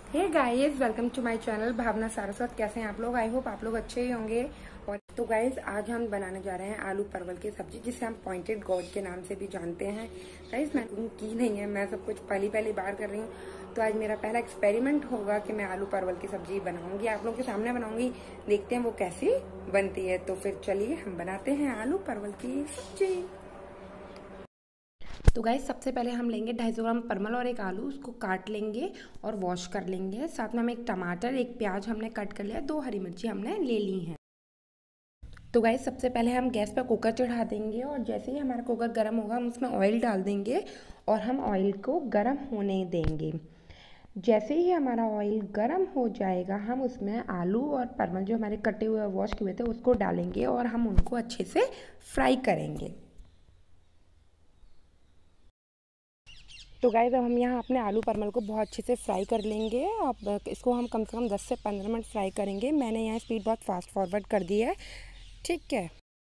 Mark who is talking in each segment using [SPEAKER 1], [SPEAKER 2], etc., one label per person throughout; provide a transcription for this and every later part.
[SPEAKER 1] Hey guys, welcome to my channel Bhavna Saraswat. कैसे हैं आप लोग? आई होप आप लोग अच्छे ही होंगे। और तो गाइस, आज हम बनाने जा रहे हैं आलू परवल की सब्जी, जिसे हम पॉइंटेड गॉड के नाम से भी जानते हैं। गाइस, मैं की नहीं है, मैं सब कुछ पहली बार कर रही हूँ। तो आज मेरा पहला एक्सपेरिमेंट होगा कि मैं आलू परवल की सब्जी बनाऊंगी, आप लोगों के सामने बनाऊंगी। देखते हैं वो कैसी बनती है। तो फिर चलिए हम बनाते हैं आलू परवल की सब्जी। तो गाइस, सबसे पहले हम लेंगे 250 ग्राम परवल और एक आलू, उसको काट लेंगे और वॉश कर लेंगे। साथ में हम एक टमाटर, एक प्याज हमने कट कर लिया, 2 हरी मिर्ची हमने ले ली हैं। तो गाइस, सबसे पहले हम गैस पर कुकर चढ़ा देंगे और जैसे ही हमारा कुकर गर्म होगा हम उसमें ऑयल डाल देंगे और हम ऑयल को गर्म होने देंगे। जैसे ही हमारा ऑयल गर्म हो जाएगा हम उसमें आलू और परवल जो हमारे कटे हुए वॉश किए थे उसको डालेंगे और हम उनको अच्छे से फ्राई करेंगे। तो गाइस, अब हम यहाँ अपने आलू परवल को बहुत अच्छे से फ्राई कर लेंगे। अब इसको हम कम से कम 10 से 15 मिनट फ्राई करेंगे। मैंने यहाँ स्पीड बहुत फास्ट फॉरवर्ड कर दी है, ठीक है।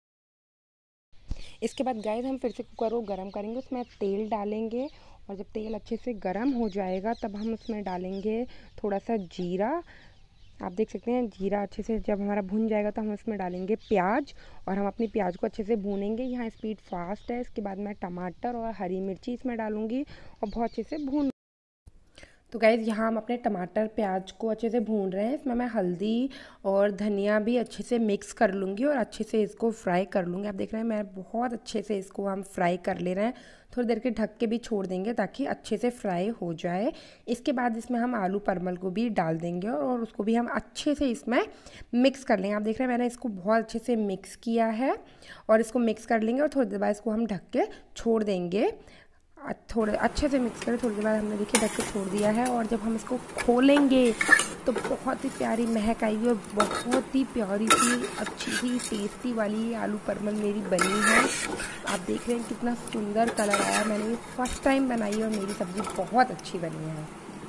[SPEAKER 1] इसके बाद गाइस, हम फिर से कुकर को गर्म करेंगे, उसमें तेल डालेंगे और जब तेल अच्छे से गर्म हो जाएगा तब हम उसमें डालेंगे थोड़ा सा जीरा। आप देख सकते हैं जीरा अच्छे से जब हमारा भुन जाएगा तो हम उसमें डालेंगे प्याज और हम अपनी प्याज को अच्छे से भूनेंगे। यहाँ स्पीड फास्ट है। इसके बाद मैं टमाटर और हरी मिर्ची इसमें डालूंगी और बहुत अच्छे से भून। तो गाइज़, यहाँ हम अपने टमाटर प्याज को अच्छे से भून रहे हैं। इसमें मैं हल्दी और धनिया भी अच्छे से मिक्स कर लूँगी और अच्छे से इसको फ्राई कर लूँगी। आप देख रहे हैं मैं बहुत अच्छे से इसको हम फ्राई कर ले रहे हैं। थोड़ी देर के ढक के भी छोड़ देंगे ताकि अच्छे से फ्राई हो जाए। इसके बाद इसमें हम आलू परवल को भी डाल देंगे और उसको भी हम अच्छे से इसमें मिक्स कर लेंगे। आप देख रहे हैं मैंने इसको बहुत अच्छे से मिक्स किया है और इसको मिक्स कर लेंगे और थोड़ी देर बाद इसको हम ढक के छोड़ देंगे। थोड़े अच्छे से मिक्स करें। थोड़ी देर बाद हमने देखिए ढक के छोड़ दिया है और जब हम इसको खोलेंगे तो बहुत ही प्यारी महक आएगी और बहुत ही प्यारी सी अच्छी सी टेस्टी वाली आलू परवल मेरी बनी है। आप देख रहे हैं कितना सुंदर कलर आया। मैंने ये फर्स्ट टाइम बनाई और मेरी सब्ज़ी बहुत अच्छी बनी है।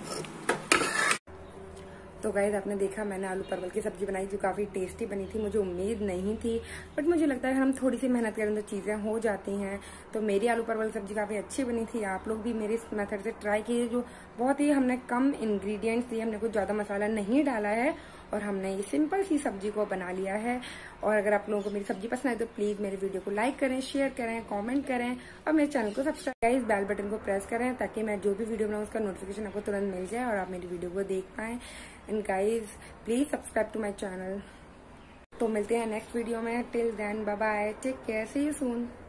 [SPEAKER 1] तो गाइस, आपने देखा मैंने आलू परवल की सब्जी बनाई जो काफ़ी टेस्टी बनी थी। मुझे उम्मीद नहीं थी, बट मुझे लगता है हम थोड़ी सी मेहनत करें तो चीज़ें हो जाती हैं। तो मेरी आलू परवल सब्जी काफ़ी अच्छी बनी थी। आप लोग भी मेरे इस मेथड से ट्राई कीजिए। जो बहुत ही हमने कम इंग्रेडिएंट्स दिए, हमने कुछ ज़्यादा मसाला नहीं डाला है और हमने ये सिंपल सी सब्जी को बना लिया है। और अगर आप लोगों को मेरी सब्जी पसंद आए तो प्लीज़ मेरे वीडियो को लाइक करें, शेयर करें, कमेंट करें और मेरे चैनल को सब्सक्राइब, बेल बटन को प्रेस करें ताकि मैं जो भी वीडियो बनाऊँ उसका नोटिफिकेशन आपको तुरंत मिल जाए और आप मेरी वीडियो को देख पाएँ। And guys, please subscribe to my channel. तो मिलते हैं नेक्स्ट वीडियो में। Till then, bye bye, take care, see you soon.